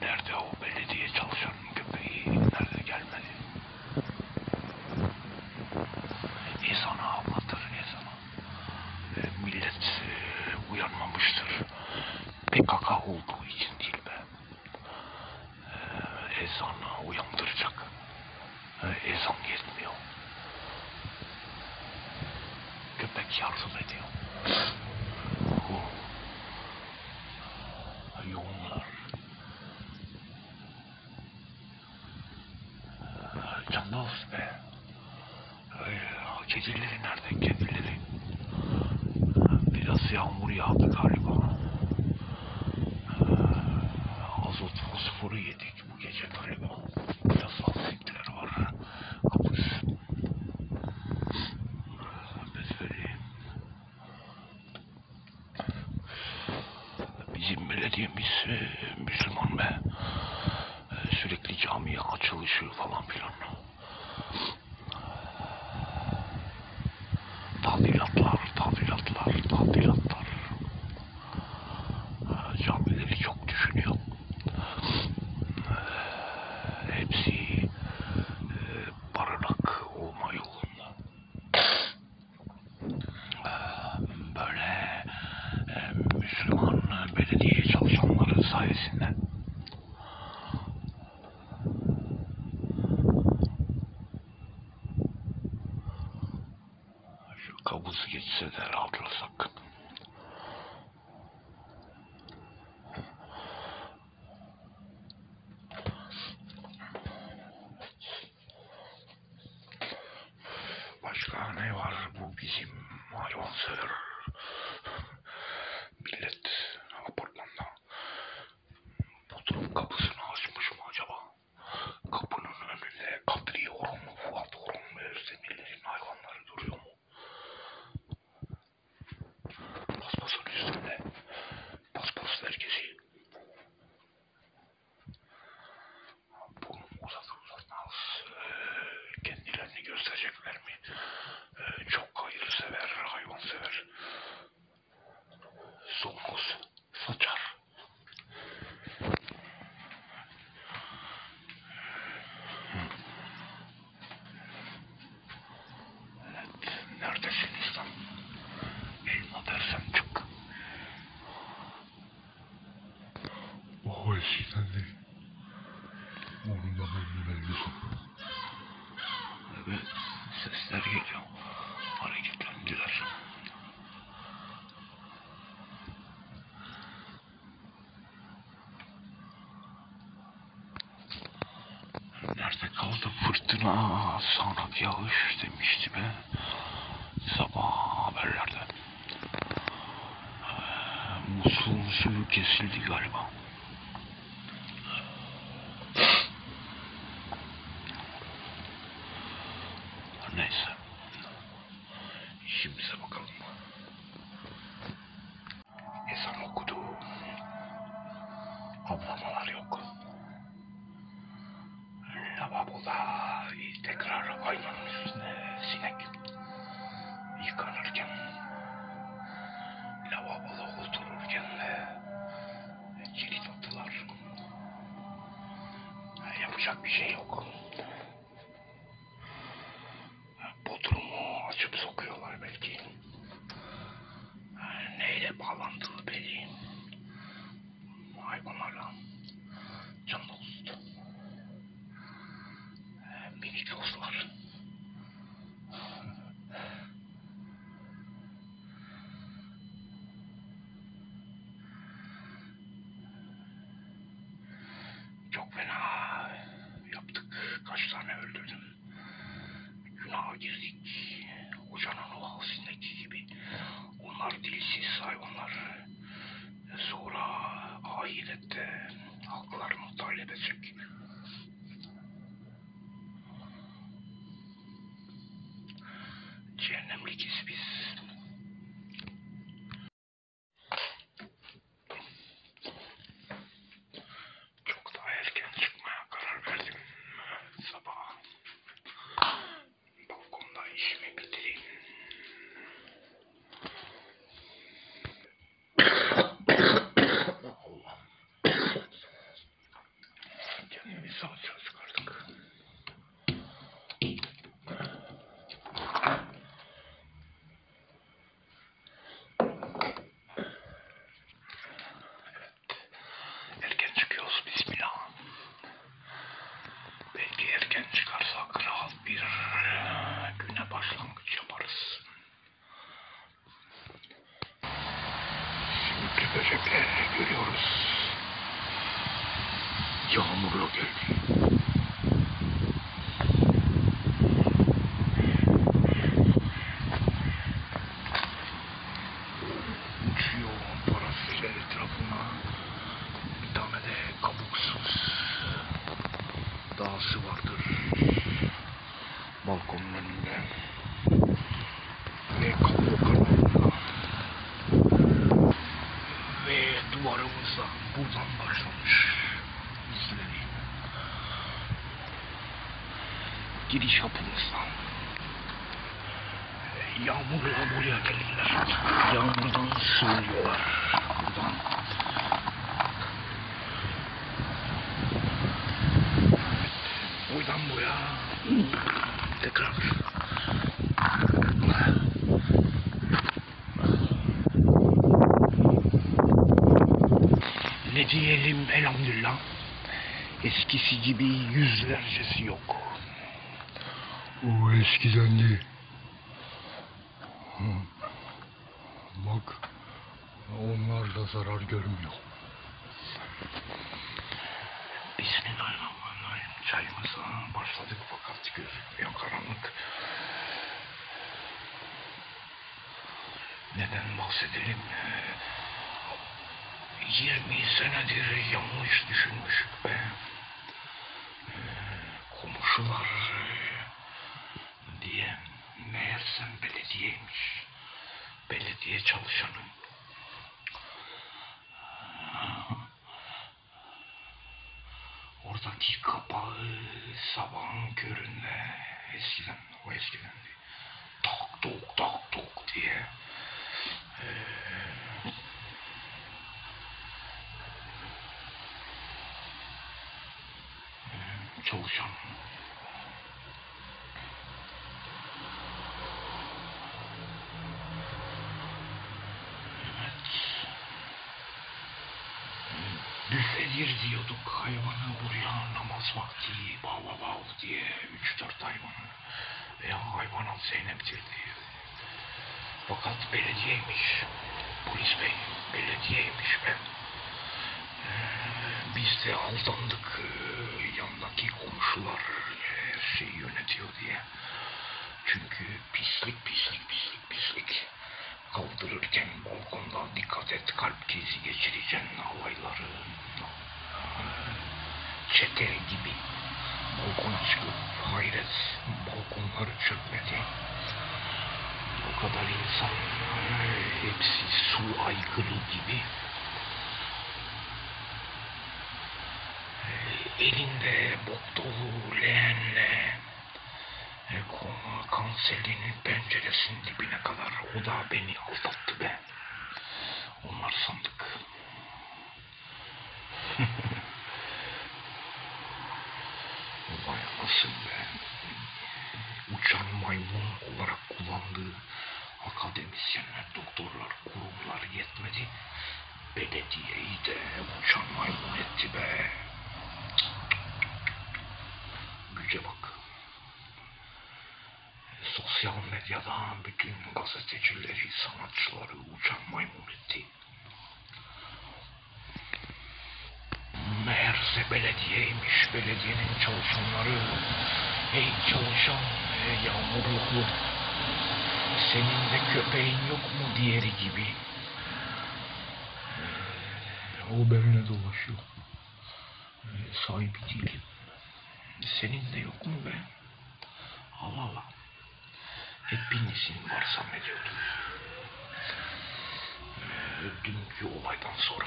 nerede o belediye çalışanın köpeği? Nerede gelmedi? Ezana avlatır ezana. Millet uyanmamıştır. PKK olduğu için değil be. Ezanı uyandıracak. Ezan yetmiyor. Köpek yardım ediyor. Yoğunlar. Canlı be. Kedileri nerede? Kedileri. Biraz yağmur yağdı galiba. Azot fosforu yedik bu gece galiba. Biraz asikler var. Kapış. Bezbeli. Bizim belediyemiz Müslüman be. Sürekli camiye açılışı falan filan. Tadilatlar. Camileri çok düşünüyor. Hepsi barınak olma yolunda. Böyle Müslüman belediye çalışanları sayesinde. Şu kabus geçse de rahatlasak. Başka ne var bu bizim hayvansever millet apartmanda Bodrum kapısını açmış mı acaba? Kapının önünde Kadriye Orhan mı, Fuat Orhan mı, Özdemirlerin hayvanları duruyor mu? Paspasın üstünde paspas herkesi. Bunu uzatmaz. Kendilerini gösterecekler mi? Çok hayırsever, hayvansever. Somuz saçar. Evet, neredesin İslam? Elma dersen çık. O eskiden değil. Onun daha evvelisi. Evet, sesler geliyor. Hareketlendiler. Nerede kaldı fırtına, sağanak yağış demişti be. Sabah haberlerde. Musul'un suyu kesildi galiba. Neyse. İşimize bakalım. Ezan okudu. Avlamalar yok. Lavaboda tekrar aynanın üstüne sinek yıkanırken, lavaboda otururken cirit attılar. Yapacak bir şey yok. Bodrumu açıp sokuyorlar belki. Neyle bağlantılı belli. Hayvanlarla. Can dost. Minik dostlar. Çok fena yaptık. Kaç Yağmurla geldi. Uçuyor parasıyla etrafına. Bir tane de kabuksuz dağısı vardır balkonun önünde. Ve kapı karanlıkta. Ve duvarımızda buradan başlamış izleri. Giriş kapımızdan. Yağmurla buraya gelirler. Yağmurdan sığınıyorlar. Buradan. Buradan buraya. Tekrar. Ne diyelim elhamdülillah. Eskisi gibi yüzlercesi yok. O eskidendi. Bak, onlar da zarar görmüyor. Bismillahirrahmanirrahim. Çayımıza başladık fakat gözükmüyor karanlık. Neden bahsedelim? 20 senedir yanlış düşünmüşük be. Komşular diye meğersem belediyeymiş. Belediye çalışanı. Oradaki kapağı sabahın köründe eskiden tak tok diye çalışan büfedir diyorduk hayvanı buraya namaz vakti bav diye 3-4 hayvanı veya hayvanat Zeynep'tir diye. Fakat belediyeymiş. Polis bey belediyeymiş be. Biz de aldandık yandaki komşular her şeyi yönetiyor diye. Çünkü pislik. Kaldırırken balkonda dikkat et kalp krizi geçireceksin alayları. Çete gibi balkona çıkıp hayret balkonları çökmedi. O kadar insan hepsi su aygırı gibi. Elinde bok dolu leğenle kanserinin penceresinin dibine kadar o da beni aldattı be. Onlar sandık. Vay anasın be. Uçan maymun olarak kullandığı akademisyenler, doktorlar, kurumlar yetmedi. Belediyeyi de uçan maymun etti be. Güce bak. Sosyal medyada bütün gazetecileri, sanatçıları uçan maymun etti. Meğerse belediyeymiş, belediyenin çalışanları. Hey çalışan, yağmurluklu, senin de köpeğin yok mu diğeri gibi. O benimle dolaşıyor. Sahibi değilim. Senin de yok mu be? Allah. Hepinizin var zannediyordum. Dünkü olaydan sonra.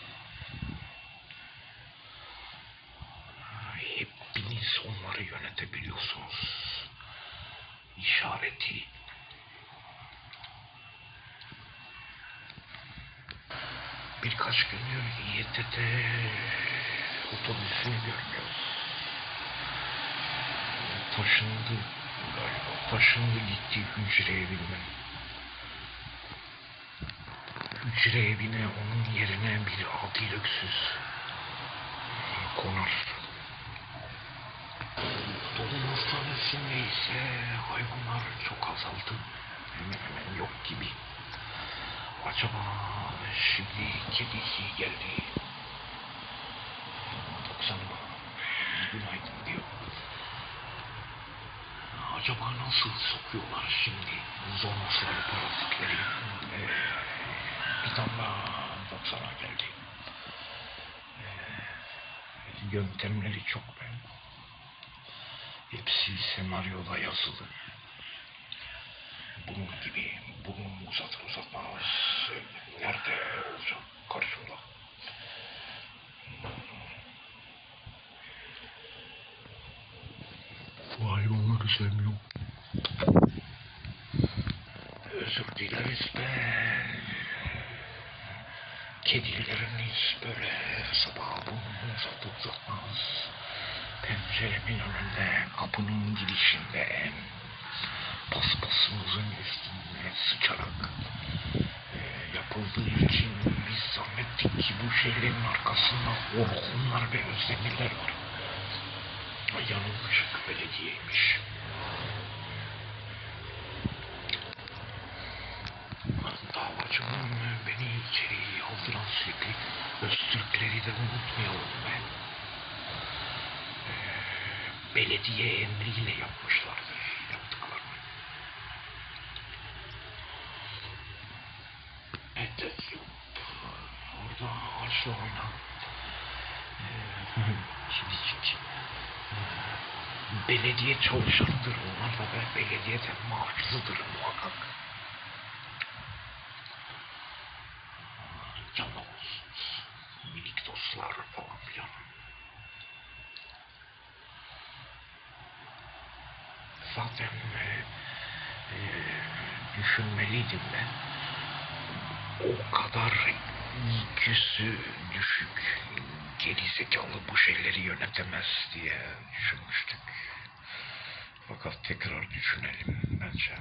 Hepiniz onları yönetebiliyorsunuz. İşareti. Birkaç gündür İETT otobüsünü görmüyoruz. Taşındı gitti hücre evine. Hücre evine onun yerine bir adil öksüz konar. Doğum hastanesinde ise hayvanlar çok azaldı. Hemen yok gibi. Acaba şimdi kedisi geldi. baksana bak. Günaydın diyor. Acaba nasıl sokuyorlar şimdi zonasları, parazitleri? Bir tane daha baksana geldi. Yöntemleri çok ben. Hepsi senaryoda yazılı. Bunun gibi burnumu uzatmaz. Nerede olacak karşımda? Bu hayvanları sevmiyorum. Özür dileriz be. Kedilerimiz böyle sabah burnunu uzatmaz. Penceremin önünde, kapının girişinde, paspasımızın üstüne sıçarak yapıldığı için biz zannettik ki bu şeylerin arkasında orkunlar ve özdemirler var. Yanılmışık, belediyeymiş. Davacımın beni içeri aldıran sürekli Öztürkleri de unutmayalım ben. Belediye emriyle yapmışlardır yaptıklarını. Evet, orada ağaçla oynan kedicik. Belediye çalışanıdır onlar da ve belediyeden maaşlıdır muhakkak. Canlı olsun, minik dostlar falan filan. Zaten düşünmeliydim ben. O kadar IQ'su düşük, gerizekalı bu şeyleri yönetemez diye düşünmüştük. Fakat tekrar düşünelim bence.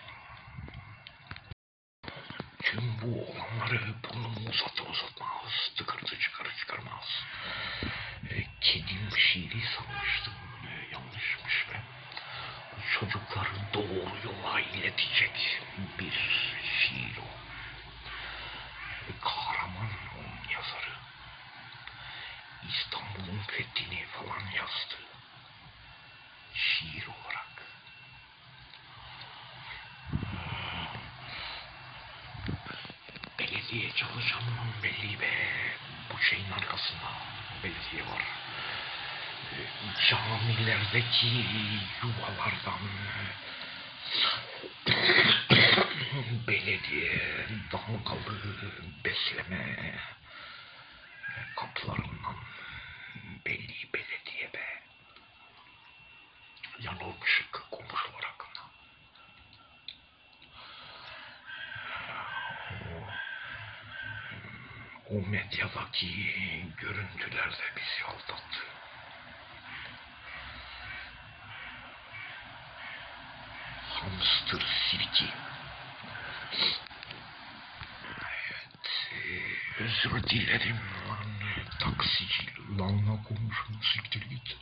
Tüm bu olanları burnumu uzatmaz, tıkırtı çıkarmaz. Kedim şiiri sanmıştım, yanlışmış ben. Çocukları doğru yola iletecek bir şiir o. Kahraman onun yazarı. İstanbul'un fethini falan yazdı. Şiir olarak. Belediye çalışanının belli be. Bu şeyin arkasında belediye var. Camilerdeki yuvalardan belediye damgalı besleme kapılarından belli belediye be. Yanılmışık komşular hakkında. O medyadaki görüntüler de bizi aldattı. Hamster sirki. Evet, özür dilerim lan taksici. Lanla konuşun, siktir git.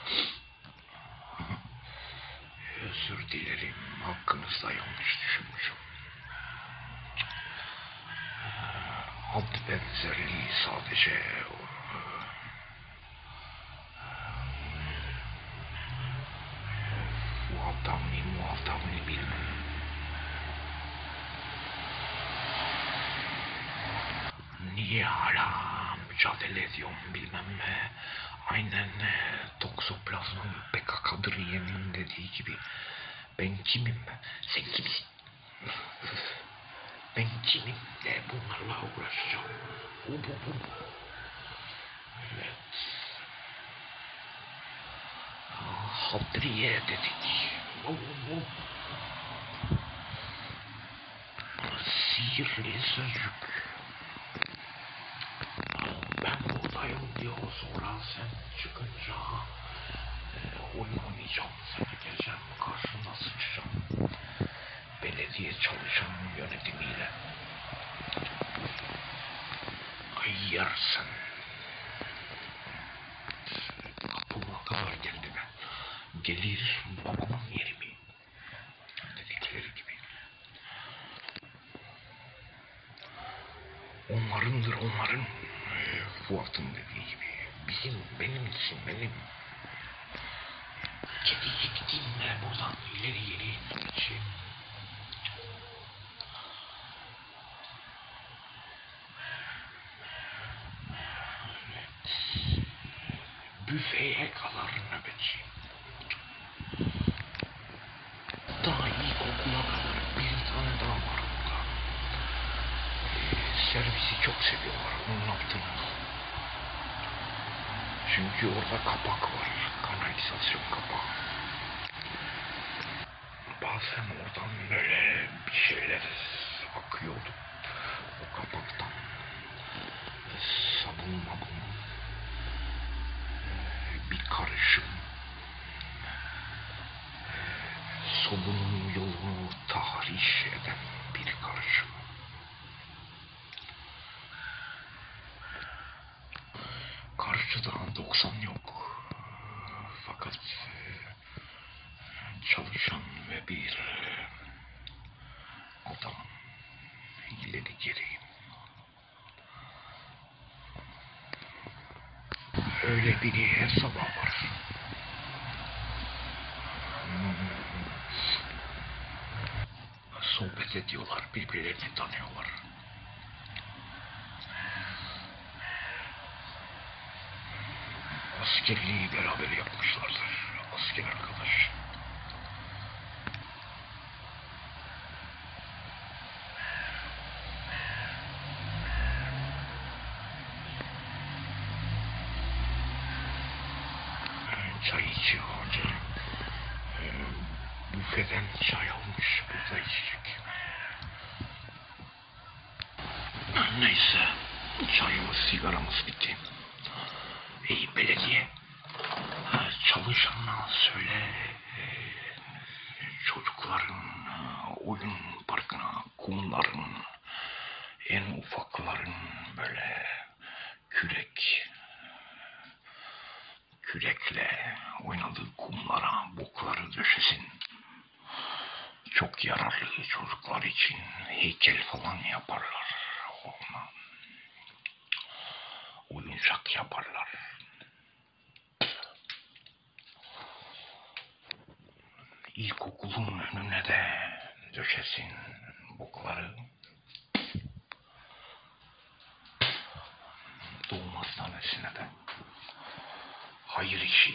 Özür dilerim, hakkınızda yanlış düşünmüşüm. Ad benzerliği sadece muhattabını bilmem. Niye hala mücadele ediyorum bilmem. Aynen toksoplazmanın PKK'dır yemin dediği gibi. Ben kimim? Sen kimsin? Ben kimim de bunlarla uğraşacağım. Bu. Evet. Hadriye dedik. Bu. Sihirli sözcük. Ben buradayım diyor, sonra sen çıkınca oyun oynayacağım, sana geleceğim, karşına sıçacağım. Belediye çalışanın yönetimiyle. Ayyarsın. Kapıma kadar geldi ben. Gelir babamın yeri mi? Dedikleri gibi. Onların Fuat'ın dediği gibi. Benim mısın benim? Kedicik dinle buradan ileri geri geçeyim. Büfeye kadar nöbetçiyim. Daha iyi kokuna kadar bir tane daha var burada. Servisi çok seviyorlar onun yaptığını. Çünkü orada kapak var. Kanalizasyon kapağı. Bazen oradan böyle bir şeyler akıyordu. O kapaktan. Sabun mabun. Bir karışım. Sobunun yolunu tahriş eden bir karışım. Karşıda 90 yok. Fakat çalışan ve bir adam ileri geri. Öyle biri her sabah var. Sohbet ediyorlar, birbirlerini tanıyorlar. Askerliği beraber yapmışlardır. Asker arkadaş. Çay içiyor hoca. Büfeden çay almış, burada içecek. Neyse, çayımız, sigaramız bitti. Belediye. Çalışanına söyle, çocukların oyun parkına, kumların, en ufakların böyle kürekle oynadığı kumlara bokları döşesin. Çok yararlı çocuklar için heykel falan yaparlar. Ona oyuncak yaparlar. İlkokulun önüne de döşesin bokları. Doğum hastanesine de. Hayır işi.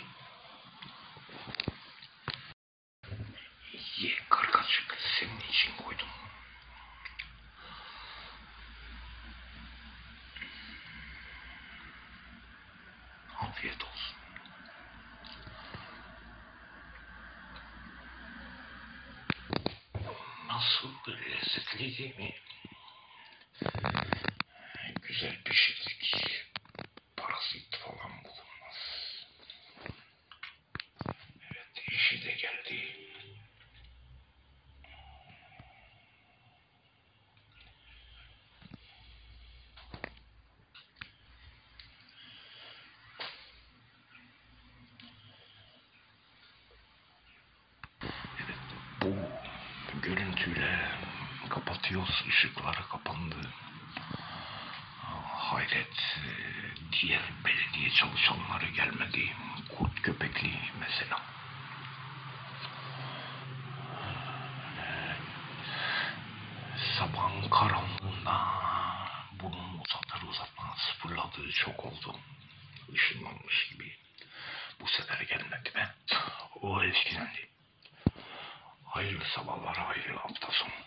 Ye kargacık, senin için koydum. Afiyet olsun. Nasıl lezzetli değil mi? Güzel pişirdik. Parazit falan bulunmaz. Evet, işi de geldi. Evet, bu görüntüyle kapatıyoruz. Işıkları kapandı. Hayret, diğer belediye çalışanları gelmedi. Kurt köpekli mesela. Sabahın karanlığında burnumu uzatmaz fırladığı çok oldu. Işınlanmış gibi. Bu sefer gelmedi be. O eskidendi. Hayırlı sabahlar, hayırlı hafta sonu.